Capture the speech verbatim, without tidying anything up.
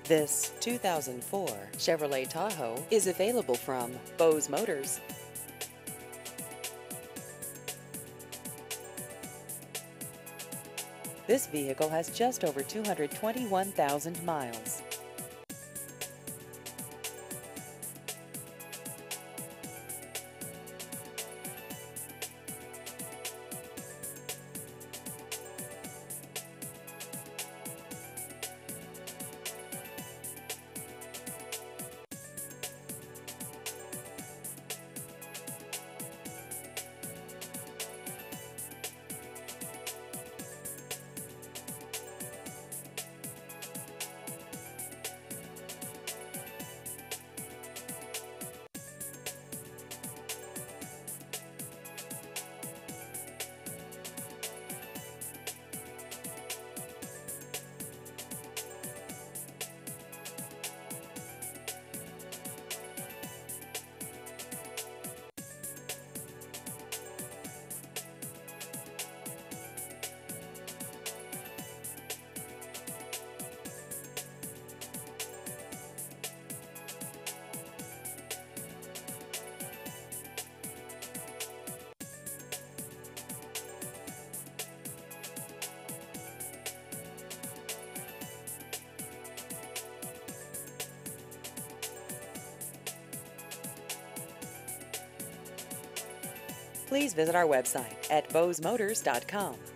This two thousand four Chevrolet Tahoe is available from Bose Motors. This vehicle has just over two hundred twenty-one thousand miles. Please visit our website at bose motors dot com.